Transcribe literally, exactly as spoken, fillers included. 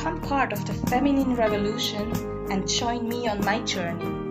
become part of the feminine revolution and join me on my journey.